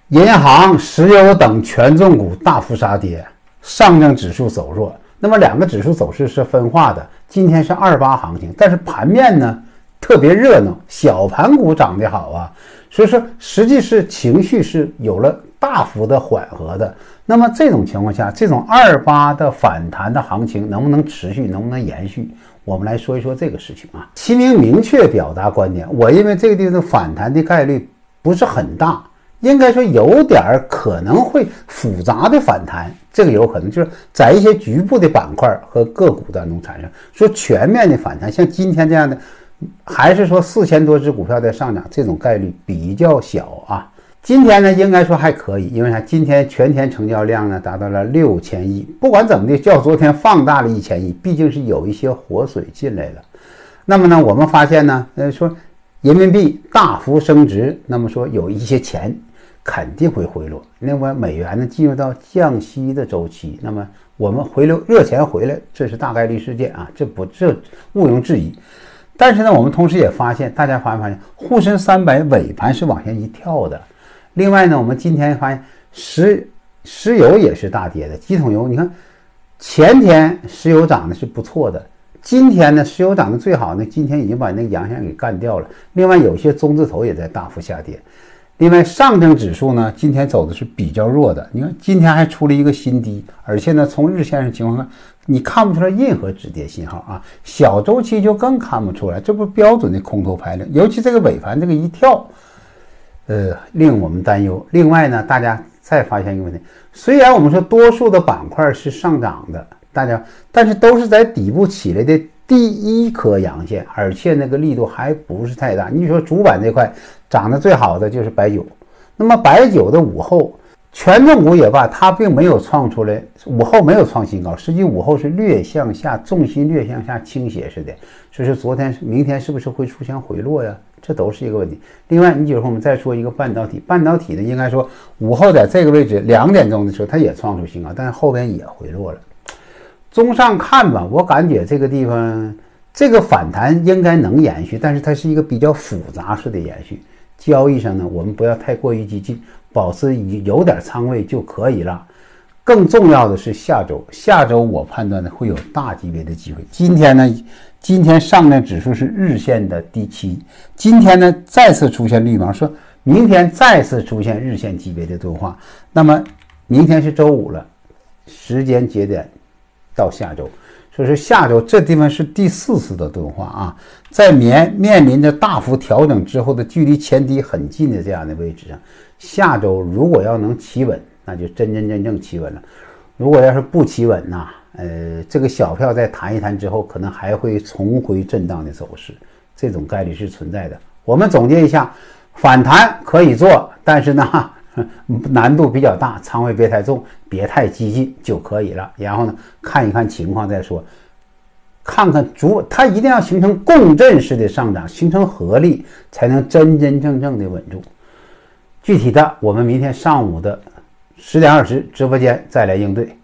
银行、石油等权重股大幅杀跌，上证指数走弱。那么两个指数走势是分化的，今天是28行情，但是盘面呢特别热闹，小盘股涨得好啊，所以说实际是情绪是有了大幅的缓和的。那么这种情况下，这种28的反弹的行情能不能持续，能不能延续，我们来说一说这个事情啊。齐明明确表达观点，我认为这个地方反弹的概率不是很大，应该说有点可能会复杂的反弹，这个有可能就是在一些局部的板块和个股当中产生。说全面的反弹，像今天这样的，还是说4000多只股票在上涨，这种概率比较小啊。今天呢，应该说还可以，因为今天全天成交量呢达到了6000亿，不管怎么的，较昨天放大了1000亿，毕竟是有一些活水进来了。那么呢，我们发现呢，说人民币大幅升值，那么说有一些钱肯定会回落。另外，美元呢进入到降息的周期，那么我们回流热钱回来，这是大概率事件啊，这毋庸置疑。但是呢，我们同时也发现，大家发现沪深300尾盘是往前一跳的。另外呢，我们今天发现石油也是大跌的，几桶油，你看前天石油涨的是不错的，今天呢石油涨得最好呢，今天已经把那个阳线给干掉了。另外有些中字头也在大幅下跌。另外上证指数呢今天走的是比较弱的，你看今天还出了一个新低，而且呢从日线上情况看，你看不出来任何止跌信号啊，小周期就更看不出来，这不标准的空头排列，尤其这个尾盘这个一跳，令我们担忧。另外呢，大家再发现一个问题，虽然我们说多数的板块是上涨的，但是都是在底部起来的第一颗阳线，而且那个力度还不是太大。你说主板这块涨得最好的就是白酒，那么白酒的午后权重股也罢，它并没有创出来，午后没有创新高，实际午后是略向下，重心略向下倾斜似的。所以说明天是不是会出现回落呀？这都是一个问题。另外，你比如说我们再说一个半导体呢，应该说午后在这个位置2点钟的时候，它也创出新高，但是后边也回落了。综上看吧，我感觉这个地方这个反弹应该能延续，但是它是一个比较复杂式的延续。交易上呢，我们不要太过于激进，保持有点仓位就可以了。更重要的是下周我判断呢会有大级别的机会。今天上证指数是日线的低期，今天呢再次出现绿芒，说明天再次出现日线级别的钝化。那么明天是周五了，时间节点到下周，所以说下周这地方是第4次的钝化啊，在面临着大幅调整之后的距离前低很近的这样的位置上，下周如果要能企稳，那就真正企稳了。如果要是不企稳呐，这个小票再弹一弹之后，可能还会重回震荡的走势，这种概率是存在的。我们总结一下，反弹可以做，但是呢难度比较大，仓位别太重，别太激进就可以了。然后呢，看一看情况再说，看看它一定要形成共振式的上涨，形成合力，才能真正的稳住。具体的，我们明天上午的10点20直播间再来应对。